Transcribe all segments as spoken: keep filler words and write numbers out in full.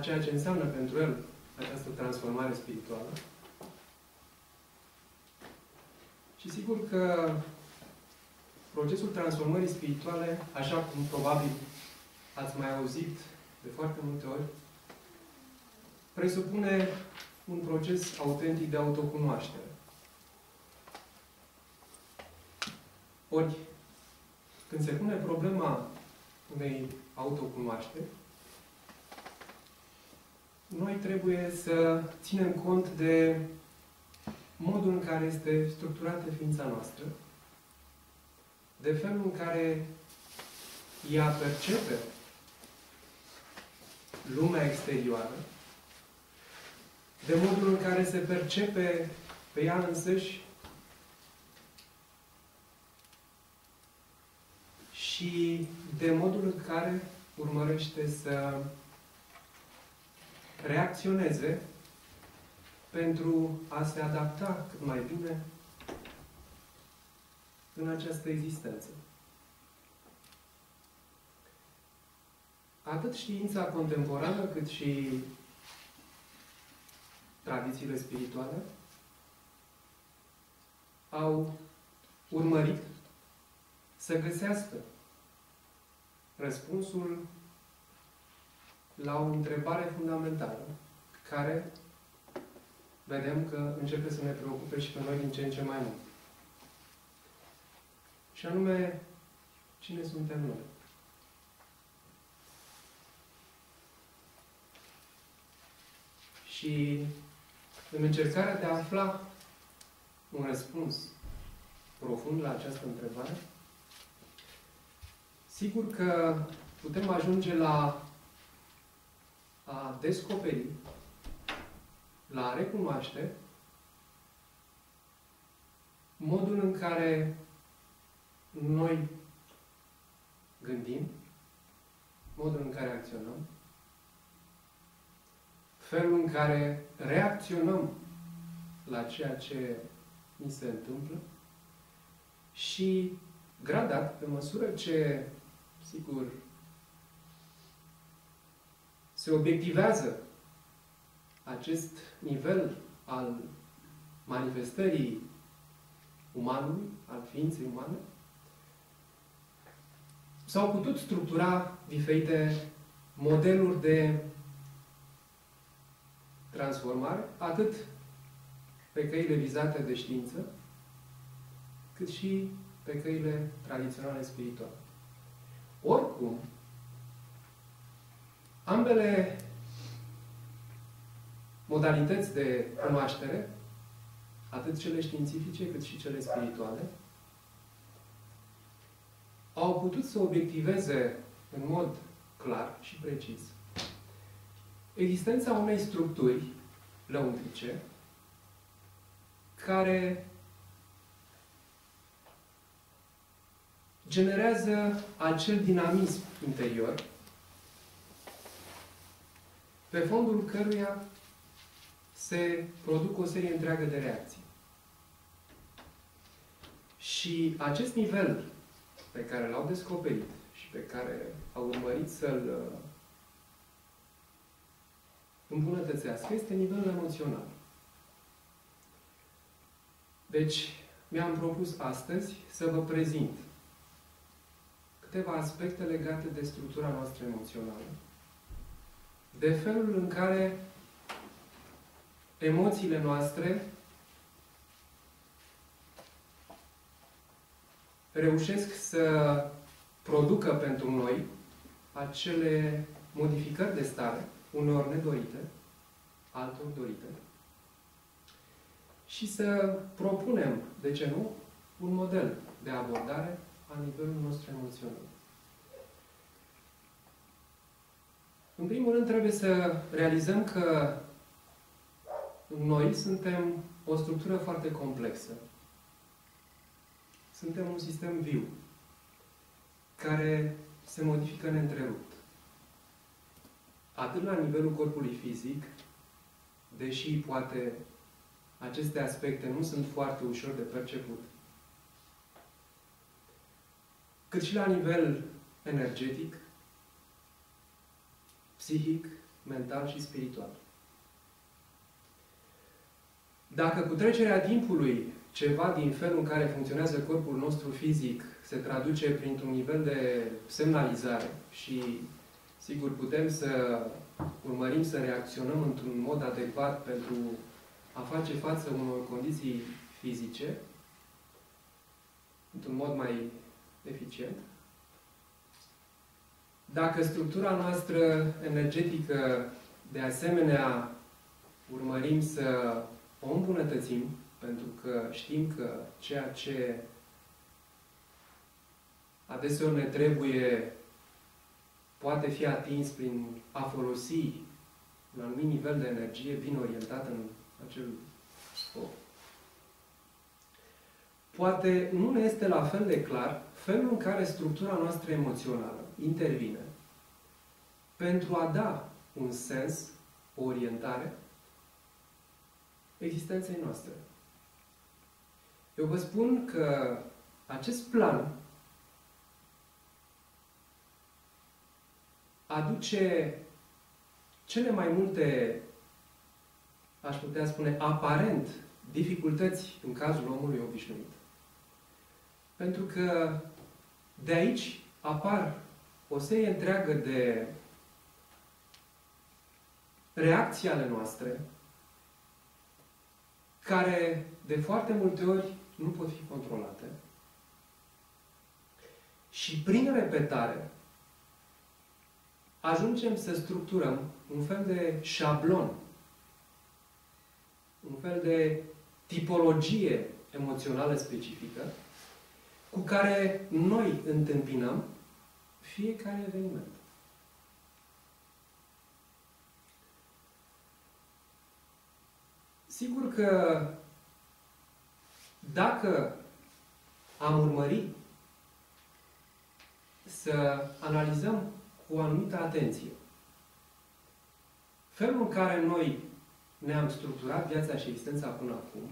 ceea ce înseamnă pentru el această transformare spirituală. Și sigur că procesul transformării spirituale, așa cum probabil ați mai auzit de foarte multe ori, presupune un proces autentic de autocunoaștere. Ori, când se pune problema unei autocunoașteri, noi trebuie să ținem cont de modul în care este structurată ființa noastră, de felul în care ea percepe lumea exterioară, de modul în care se percepe pe ea însăși și de modul în care urmărește să reacționeze pentru a se adapta cât mai bine în această existență. Atât știința contemporană, cât și tradițiile spirituale au urmărit să găsească răspunsul la o întrebare fundamentală, care vedem că începe să ne preocupe și pe noi din ce în ce mai mult. Și anume, cine suntem noi? Și în încercarea de a afla un răspuns profund la această întrebare, sigur că putem ajunge la a descoperi, la a recunoaște modul în care noi gândim, modul în care acționăm, felul în care reacționăm la ceea ce ni se întâmplă și, gradat, pe măsură ce, sigur, se obiectivează acest nivel al manifestării umanului, al ființei umane, s-au putut structura diferite modeluri de transformare, atât pe căile vizate de știință, cât și pe căile tradiționale spirituale. Oricum, ambele modalități de cunoaștere, atât cele științifice cât și cele spirituale, au putut să obiectiveze în mod clar și precis existența unei structuri lăuntrice care generează acel dinamism interior pe fondul căruia se produc o serie întreagă de reacții. Și acest nivel pe care l-au descoperit și pe care au urmărit să-l îmbunătățească este nivelul emoțional. Deci, mi-am propus astăzi să vă prezint câteva aspecte legate de structura noastră emoțională, de felul în care emoțiile noastre reușesc să producă pentru noi acele modificări de stare, uneori nedorite, alteori dorite, și să propunem, de ce nu, un model de abordare a nivelului nostru emoțional. În primul rând, trebuie să realizăm că noi suntem o structură foarte complexă. Suntem un sistem viu, care se modifică neîntrerupt. Atât la nivelul corpului fizic, deși poate aceste aspecte nu sunt foarte ușor de perceput, cât și la nivel energetic, psihic, mental și spiritual. Dacă cu trecerea timpului ceva din felul în care funcționează corpul nostru fizic se traduce printr-un nivel de semnalizare și, sigur, putem să urmărim să reacționăm într-un mod adecvat pentru a face față unor condiții fizice, într-un mod mai eficient. Dacă structura noastră energetică, de asemenea, urmărim să o îmbunătățim, pentru că știm că ceea ce adeseori ne trebuie poate fi atins prin a folosi un anumit nivel de energie bine orientat în acel scop. Poate nu ne este la fel de clar felul în care structura noastră emoțională intervine pentru a da un sens, o orientare existenței noastre. Eu vă spun că acest plan aduce cele mai multe, aș putea spune, aparent, dificultăți în cazul omului obișnuit. Pentru că de aici apar o serie întreagă de reacții ale noastre care de foarte multe ori nu pot fi controlate. Și prin repetare ajungem să structurăm un fel de șablon, un fel de tipologie emoțională specifică cu care noi întâmpinăm fiecare eveniment. Sigur că dacă am urmări să analizăm cu o anumită atenție felul în care noi ne-am structurat viața și existența până acum,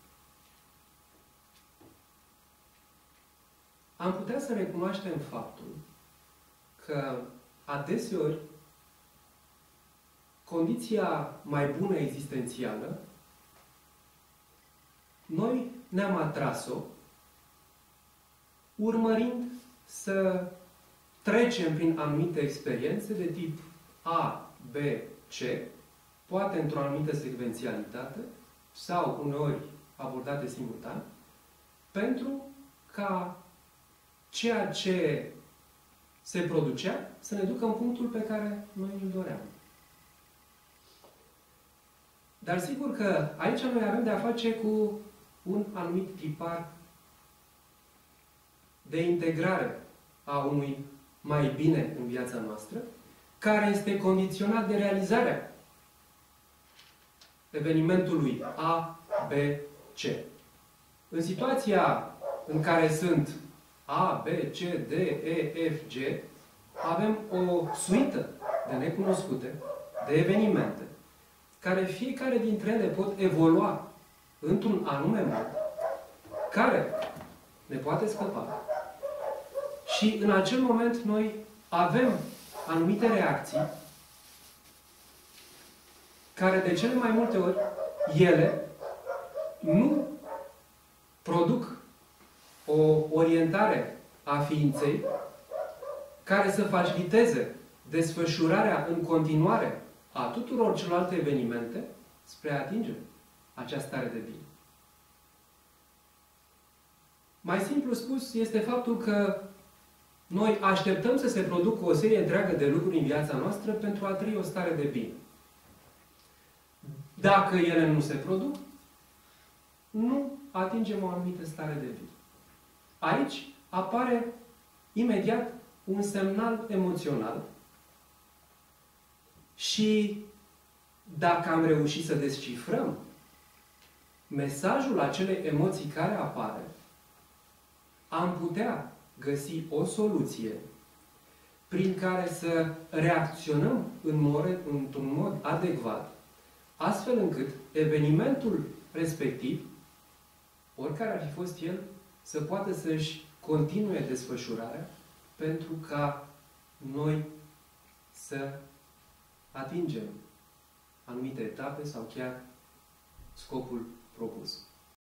am putea să recunoaștem faptul că adeseori condiția mai bună existențială noi ne-am atras-o urmărind să trecem prin anumite experiențe de tip A, B, C, poate într-o anumită secvențialitate sau uneori abordate simultan, pentru ca ceea ce se producea să ne ducă în punctul pe care noi îl doream. Dar sigur că aici noi avem de-a face cu un anumit tipar de integrare a unui mai bine în viața noastră, care este condiționat de realizarea evenimentului A, B, C. În situația în care sunt A, B, C, D, E, F, G, avem o suită de necunoscute, de evenimente, care fiecare dintre ele pot evolua într-un anume mod, care ne poate scăpa. Și în acel moment noi avem anumite reacții care de cele mai multe ori ele nu produc o orientare a ființei care să faciliteze desfășurarea în continuare a tuturor celelalte evenimente spre a atinge această stare de bine. Mai simplu spus, este faptul că noi așteptăm să se producă o serie întreagă de lucruri în viața noastră pentru a trăi o stare de bine. Dacă ele nu se produc, nu atingem o anumită stare de bine. Aici apare imediat un semnal emoțional și dacă am reușit să descifrăm mesajul acelei emoții care apare, am putea găsi o soluție prin care să reacționăm în mod, într-un mod adecvat, astfel încât evenimentul respectiv, oricare ar fi fost el, să poată să-și continue desfășurarea pentru ca noi să atingem anumite etape sau chiar scopul propus.